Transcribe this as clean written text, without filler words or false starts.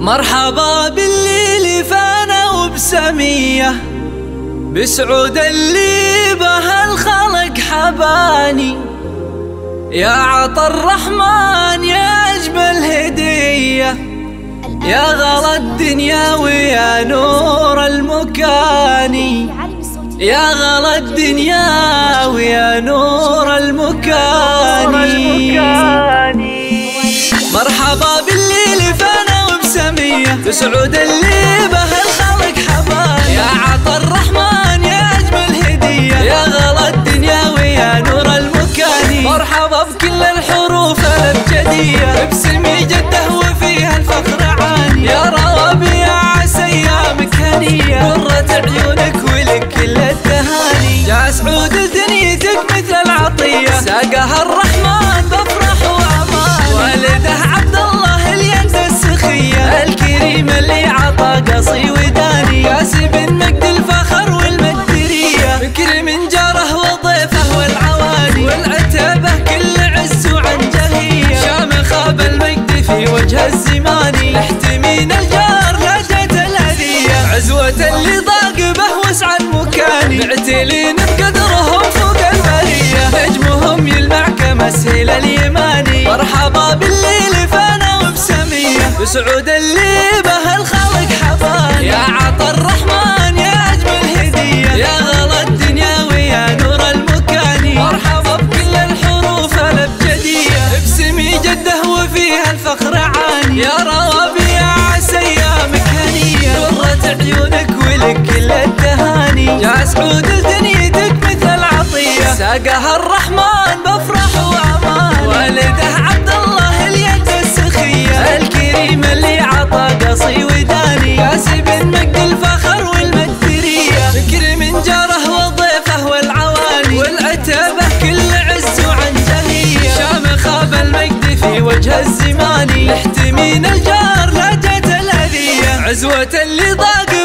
مرحبا بالليل فانا وبسمية، بسعود اللي به الخلق حباني. يا عطا الرحمن يا أجمل هدية، يا غلا الدنيا ويا نور المكاني. يا غلا الدنيا ويا نور المكاني. مرحبا بالليل فانا وبسمية، بسعود اللي به الخلق حباني. يا عطا الرحمن يا أجمل هدية، يا غلا الدنيا ويا نور المكاني. مرحبا بكل الحروف الأبجدية، باسمي جده وفيها الفخر عاني. يا ربيع عسى أيامك هنية، قرة عيونك ولك كل التهاني. يا سعود دنيتك مثل العطية، ساقها الرحمن بفرح وأمان. والده عبد الله اليد السخية، الكريم اللي عطى قصي وداني. كاسب مجد الفخر والمدرية، فكر من جاره وضيفه والعواني. والعتبة كل عز وعنجهية، شامخ بالمجد في وجه الزمان. احتمين الجار لا جت الأذية، عزوة اللي ضاق به وسع المكان. معتلين بقدرهم فوق البرية، نجمهم يلمع كمسهل اليماني. مرحبا بالليل فانا وبسمية، بسعود اللي به الخلق حباني. يا عطا الرحمن يا أجمل هدية، يا غلا الدنيا ويا نور المكاني. مرحبا بكل الحروف الأبجدية، باسمي جده وفيها الفخر عاني. يا ربيع عسى أيامك هنية، قرة عيونك ولك كل التهاني. يا سعود دنيتك مثل العطية، ساقها الرحمن بفرح وأمان. والده عبد الله اليد السخية، الكريم اللي عطى قصي وداني. كاسب مجد الفخر والمدرية، فكر من جاره وضيفه والعواني. والعتبة كل عز وعنجهية، شامخ بالمجد في وجه الزمان. احتمين الجار لا جت الأذية، عزوة اللي ضاق